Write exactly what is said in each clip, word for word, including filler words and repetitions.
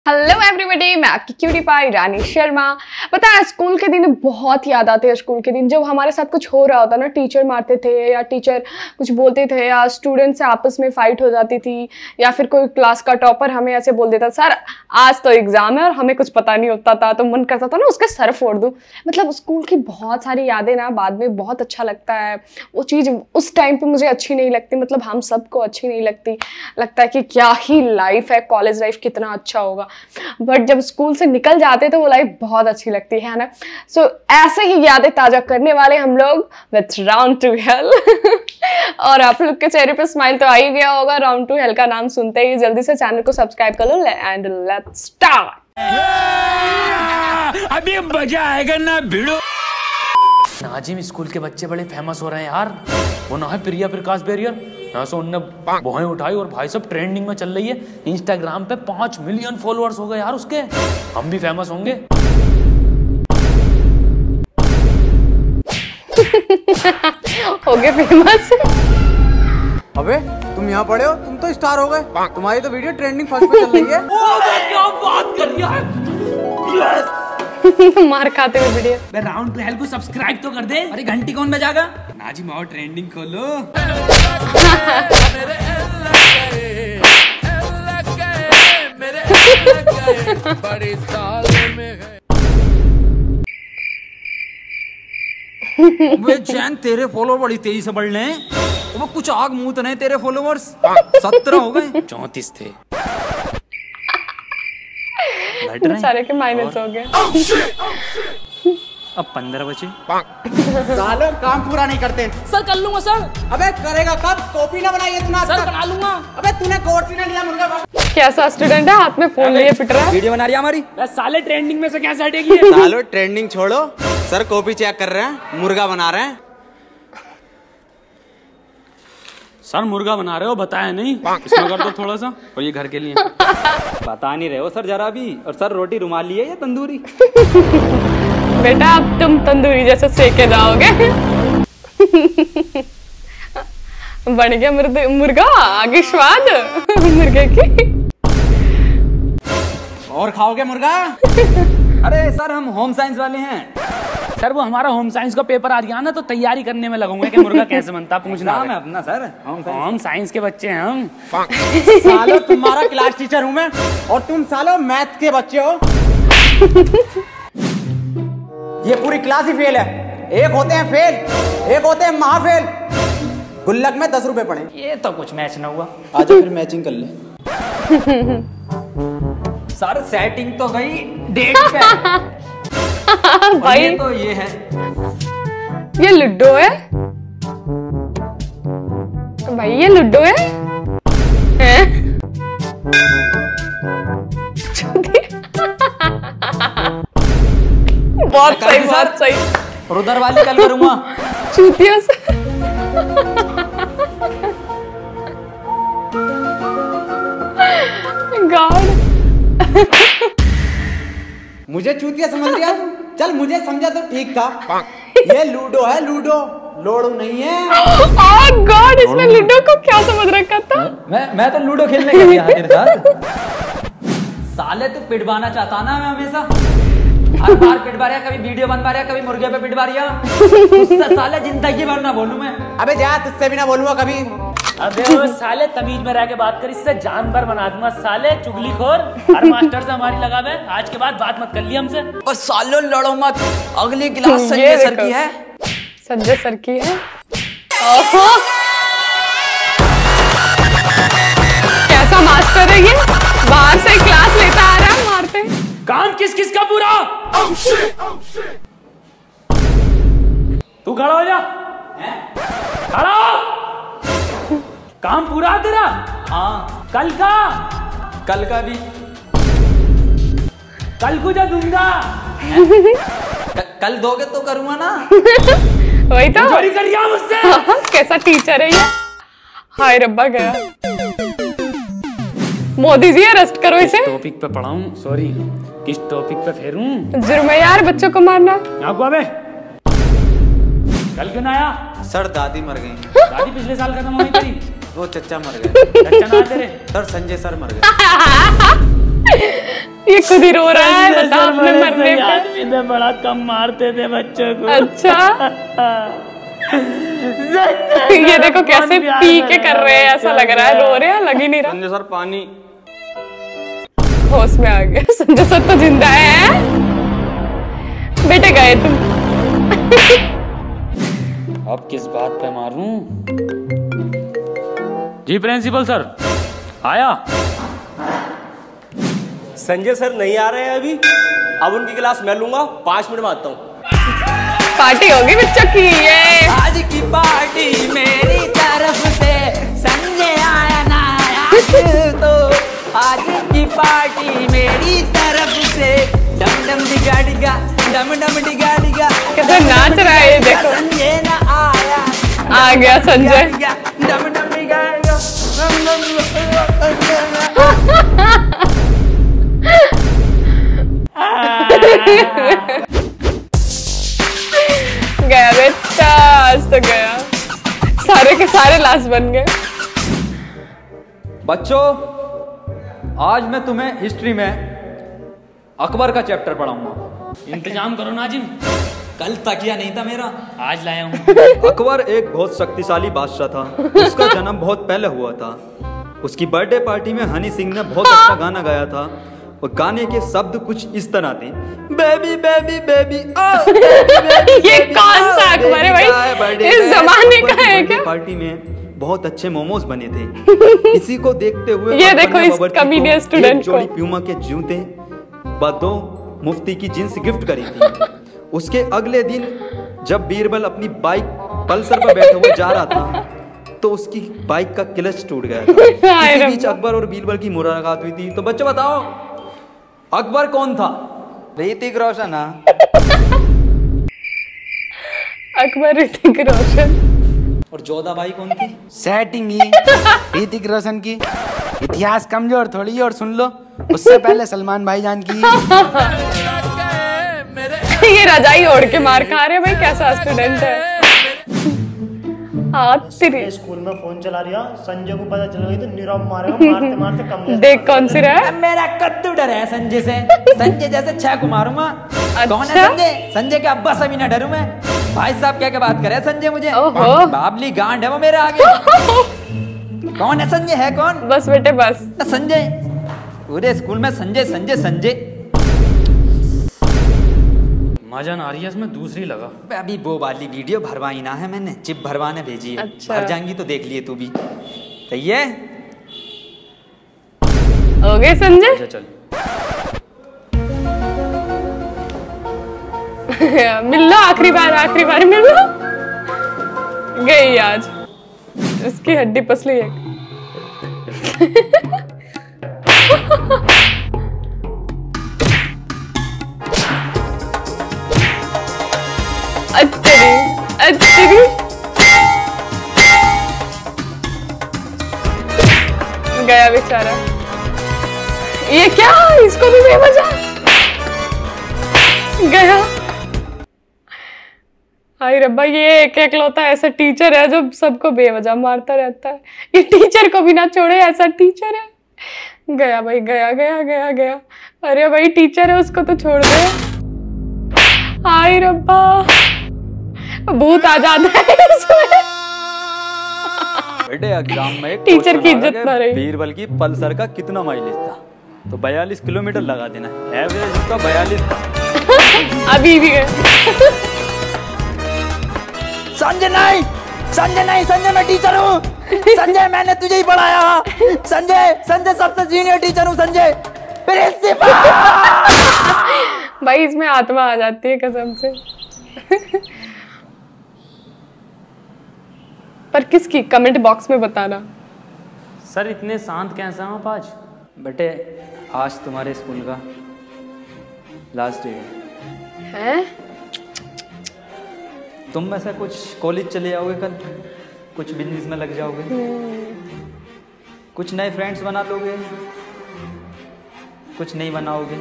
Hello everybody, मैं आपकी cutie pie रानी शर्मा। पता है स्कूल के दिन बहुत याद आते हैं। स्कूल के दिन जब हमारे साथ कुछ हो रहा होता ना, टीचर मारते थे या टीचर कुछ बोलते थे या स्टूडेंट से आपस में फाइट हो जाती थी या फिर कोई क्लास का टॉपर हमें ऐसे बोल देता सर आज तो एग्जाम है और हमें कुछ पता नहीं होता था, तो मन करता था ना उसके सर फोड़ दूँ। मतलब स्कूल की बहुत सारी यादें ना बाद में बहुत अच्छा लगता है। वो चीज़ उस टाइम पर मुझे अच्छी नहीं लगती, मतलब हम सबको अच्छी नहीं लगती। लगता है कि क्या ही लाइफ है, कॉलेज लाइफ कितना अच्छा होगा, बट जब स्कूल से निकल जाते तो वो लाइफ बहुत अच्छी लगती है ना। सो so, ऐसे ही यादें ताजा करने वाले हम लोग विथ राउंड टू हेल। और आप लोग के चेहरे पे स्माइल तो आ ही गया होगा राउंड टू हेल का नाम सुनते ही। जल्दी से चैनल को सब्सक्राइब कर लो एंड लेट्स स्टार्ट। अभी मजा आएगा ना भिड़ो। नाजिम स्कूल के बच्चे बड़े फेमस हो रहे हैं यार। वो ना है प्रिया प्रकाश बैरियर, यहाँ से उनने भौहें उठाई और भाई सब ट्रेंडिंग में चल रही है। इंस्टाग्राम पे पांच मिलियन फॉलोअर्स हो गए यार उसके। हम भी फेमस होंगे। हो गए फेमस। अबे तुम यहाँ पड़े हो, तुम तो स्टार हो गए। तुम्हारी तो वीडियो ट्रेंडिंग फर्स्ट पे चल रही है। क्या बात कर रही है। मार खाते हुए वीडियो। मैं राउंड टू हेल को सब्सक्राइब तो कर दे। अरे घंटी कौन बजागा? नाजिम आओ ट्रेंडिंग खोलो। वे चैन तेरे फॉलोवर बड़ी तेजी से बढ़ रहे हैं। वो कुछ आग मुंह तो नहीं, तेरे फॉलोवर्स सत्रह हो गए। चौंतीस थे। सारे के माइनस हो गए। अब पंद्रह बचे। सालों काम पूरा नहीं करते। सर कर लूंगा सर। अबे करेगा कब? कॉपी ना बनाई है तूने? सर बना लूंगा। अबे तूने कोर्स भी ना लिया मुर्गा। कैसा स्टूडेंट है, हाथ में फोन लिए पिट रहा है। वीडियो बना रही है हमारी। साले ट्रेंडिंग में से कैसे हटेगी? सालों ट्रेंडिंग छोड़ो, सर कॉपी चेक कर रहे हैं, मुर्गा बना रहे हैं। सर मुर्गा बना रहे हो, बताया नहीं। इसमें कर दो थोड़ा सा, और ये घर के लिए। बता नहीं रहे हो सर जरा भी। और सर रोटी रुमाली है या तंदूरी? बेटा अब तुम तंदूरी जैसे सेके जाओगे। बन गया मुर्गा, आगे स्वाद मुर्गे की। और खाओगे मुर्गा? अरे सर हम होम साइंस वाले हैं। सर वो हमारा होम साइंस का पेपर आ गया ना, तो तैयारी करने में लगूंगा कि मुर्गा कैसे बनता पूछना नाम है अपना sir home science. Home science के बच्चे हैं हम। सालों तुम्हारा क्लास टीचर हूँ मैं, और तुम सालों मैथ के बच्चे हो। ये पूरी क्लास ही फेल है। एक होते हैं फेल, एक होते हैं महाफेल। गुल्लक में दस रुपए पड़े। ये तो कुछ मैच ना हुआ। आजा फिर मैचिंग कर ले। सर सेटिंग तो गई डेट पे। भाई ये तो ये है, ये लूडो है भाई, ये लूडो है, है? बहुत सही, बहुत सही। और उधर वाली कल करूंगा। चूतियों से। गॉड। मुझे चूतिया समझ लिया तू? चल मुझे समझा तो ठीक था। ये लूडो है, लूडो लोडो नहीं है। ओह गॉड, इसने लूडो को क्या समझ रखा था? मैं मैं तो लूडो खेलने के लिए यहाँ तेरे साथ। साले तू पिटवाना चाहता ना मैं हमेशा। हर बार पिटवा रहा, कभी वीडियो बनवा रहा, कभी मुर्गे पे पिटवा रहा। उससे साले जिंदगी भर ना बोलूं मैं। अबे जा, तुझसे भी ना बोलूंगा कभी। अबे वो साले तमीज में रह के बात कर, इससे जानवर बना दूंगा। साले चुगलीखोर, हर मास्टर से हमारी लगाव है। आज के बाद बात मत कर ली हमसे। और सालों लड़ो मत, अगली क्लास संजय सर की है। संजय सर की है। ओहो कैसा मास्टर है ये, बाहर से क्लास लेता आ रहा है, मारते। काम किस किस का पूरा? तू खड़ा हो जा। खड़ा हो। काम पूरा तेरा? हाँ कल का? कल का भी। कल को जा दूंगा। कल दोगे तो करूंगा ना। वही तो चोरी कर रही मुझसे। कैसा टीचर है ये। हाय रब्बा गया। मोदी जी अरेस्ट करो इसे। टॉपिक पे पढ़ाऊं, सॉरी किस टॉपिक पे फेरूं? जुर्म है यार बच्चों को मारना। आपको अबे कल क्यों ना आया? सर दादी मर गई। दादी पिछले साल खत्म हुई तेरी। वो चच्चा मर गए। चच्चा ना तेरे? सर संजय सर मर गए। ये खुद ही रो रहा है, बता अपने मरने पे। आदमी ने बड़ा कम मारते थे बच्चों को। अच्छा ये देखो कैसे पी के कर रहे हैं, ऐसा लग रहा है रो रहे हैं, लग ही नहीं रहा। संजय सर पानी। होश में आ गया। संजय सर तो जिंदा है बेटे, गए तुम। अब किस बात पे मारूं? जी प्रिंसिपल सर आया। संजय सर नहीं आ रहे हैं अभी, अब उनकी क्लास मैं लूंगा, पांच मिनट में आता हूँ। पार्टी होगी बच्चों की ये। आज की पार्टी मेरी तरफ से, संजय आया ना आया तो आज की पार्टी मेरी तरफ से। डम डम डिगा डिगा, डम डम डिगा डिगा, कैसे नाच रहा है ये देखो। संजय ना आया, आ गया संजय। डम डम डिगा डिगा, डम डम गया बेटा, आज तो गया, सारे के सारे लास्ट बन गए। बच्चों आज मैं तुम्हें हिस्ट्री में अकबर का चैप्टर पढ़ाऊंगा। इंतजाम करो नाजिम, कल तकिया नहीं था मेरा, आज लाया हूँ। अकबर एक बहुत शक्तिशाली बादशाह था। उसका जन्म बहुत पहले हुआ था। उसकी बर्थडे पार्टी में हनी सिंह ने बहुत अच्छा गाना गाया था और गाने के शब्द कुछ इस तरह थे, बेबी बेबी बेबी ये कौन सा अकबर है भाई, इस जमाने का है क्या? पार्टी में बहुत अच्छे मोमोज बने थे। इसी को देखते हुए ये देखो इस कमीडियन स्टूडेंट को, जोड़ी प्यूमा के जूते व दो मुफ्ती की जींस गिफ्ट करी थी। उसके अगले दिन जब बीरबल अपनी बाइक पल्सर पर बैठे हुए जा रहा था तो उसकी बाइक का क्लच टूट गया था। इसी बीच अकबर और बीरबल की मुलाकात हुई थी। तो बच्चों बताओ अकबर कौन था? ऋतिक रोशन। अकबर ऋतिक रोशन। और जोधाबाई कौन थी? सेटिंग ही ऋतिक रोशन की। इतिहास कमजोर थोड़ी है, और सुन लो उससे पहले सलमान भाईजान की। ये रजाई ओढ़ के मार खा रहे भाई, कैसा स्टूडेंट है। हाँ तेरी स्कूल में फोन चला रही है, संजय को पता चल गई तो नीरव मारेगा, मारते मारते कम। देख कौन सी रहा है। मेरा कद्दू डर है संजय से, संजय जैसे छह को मारूंगा। कौन है संजय? संजय के अब्बा से भी ना डरूं मैं। भाई साहब क्या क्या बात करे संजय मुझे, बाबली गांड है वो मेरे आगे। कौन है संजय? है कौन? बस बेटे बस संजय, पूरे स्कूल में संजय संजय संजय। मजा ना आ रही है इसमें, दूसरी लगा। अभी वो वाली वीडियो भरवाई ना है मैंने, चिप भरवाने भेजी है। अच्छा। भर जाएंगी तो देख लिए तू भी। सही है, हो गए संजय। अच्छा चल मिल लो आखिरी बार, आखिरी बार मिल लो। गई आज इसकी हड्डी पसली है। अच्छी अच्छी गया बेचारा। ये क्या, इसको भी बेवजह गया। हाय रब्बा, ये एक एकलौता ऐसा टीचर है जो सबको बेवजह मारता रहता है। ये टीचर को भी ना छोड़े, ऐसा टीचर है। गया भाई, गया गया गया गया। अरे भाई टीचर है, उसको तो छोड़ दे। हाय रब्बा, भूत आ जाता है इसमें। बेटे एग्जाम में एक टीचर की क्वेश्चन आ इज्जत ना गया, रही। बीरबल की पल्सर का कितना माइलेज था? तो बयालीस किलोमीटर लगा देना, एवरेज उसका बयालीस था। अभी भी है। संजय नहीं, संजय नहीं, संजय मैं टीचर हूँ। संजय मैंने तुझे ही पढ़ाया। संजय, संजय सबसे सीनियर टीचर हूँ। संजय प्रिंसिपल। भाई इसमें आत्मा आ जाती है कसम से। पर किसकी, कमेंट बॉक्स में बताना। सर इतने शांत कैसे हैं आप आज? बेटे आज तुम्हारे स्कूल का लास्ट डे है। हैं? तुम में से कुछ कॉलेज चले जाओगे कल, कुछ बिजनेस में लग जाओगे, कुछ नए फ्रेंड्स बना लोगे, कुछ नहीं बनाओगे।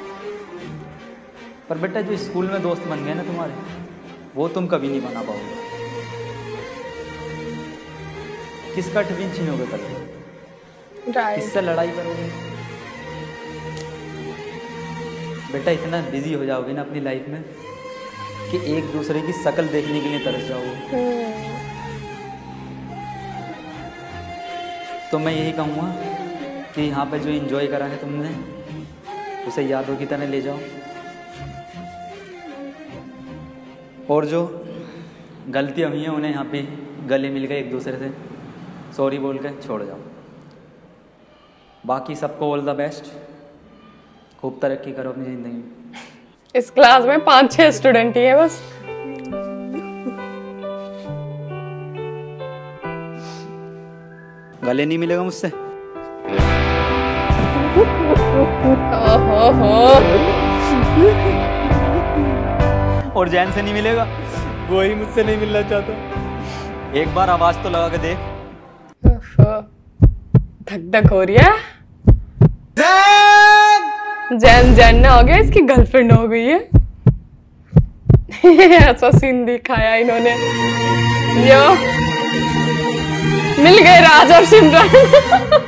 पर बेटा जो स्कूल में दोस्त बन गए ना तुम्हारे, वो तुम कभी नहीं बना पाओगे। किसका टिफिन छीनोगे कल? किससे लड़ाई करोगे? बेटा इतना बिजी हो जाओगे ना अपनी लाइफ में कि एक दूसरे की शक्ल देखने के लिए तरस जाओगे। तो मैं यही कहूँगा कि यहाँ पे जो एंजॉय करा है तुमने उसे यादों की तरह ले जाओ, और जो गलतियाँ हुई हैं उन्हें यहाँ पे गले मिल गए एक दूसरे से सॉरी बोल के छोड़ जाओ। बाकी सबको ऑल द बेस्ट, खूब तरक्की करो अपनी ज़िंदगी में। इस क्लास में पांच छह स्टूडेंट ही है बस। गले नहीं मिलेगा मुझसे। और जैन से नहीं मिलेगा, वो ही मुझसे नहीं मिलना चाहता। एक बार आवाज तो लगा के देख। धक धक हो रही है। जैन जैन ना हो गया, इसकी गर्लफ्रेंड हो गई है। ऐसा सीन दिखाया इन्होंने। यो मिल गए राज और सिमरन।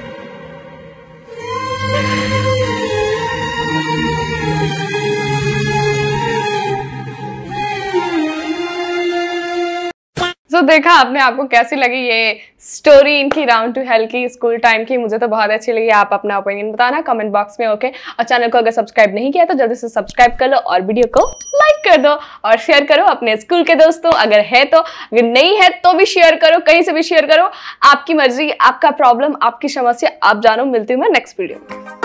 तो देखा आपने, आपको कैसी लगी ये स्टोरी इनकी राउंड टू हेल की स्कूल टाइम की? मुझे तो बहुत अच्छी लगी। आप अपना ओपिनियन बताना कमेंट बॉक्स में, ओके। और चैनल को अगर सब्सक्राइब नहीं किया तो जल्दी से सब्सक्राइब कर लो और वीडियो को लाइक कर दो और शेयर करो अपने स्कूल के दोस्तों, अगर है तो। अगर नहीं है तो भी शेयर करो, कहीं से भी शेयर करो, आपकी मर्जी, आपका प्रॉब्लम, आपकी समस्या, आप जानो। मिलती हूँ मैं नेक्स्ट वीडियो में।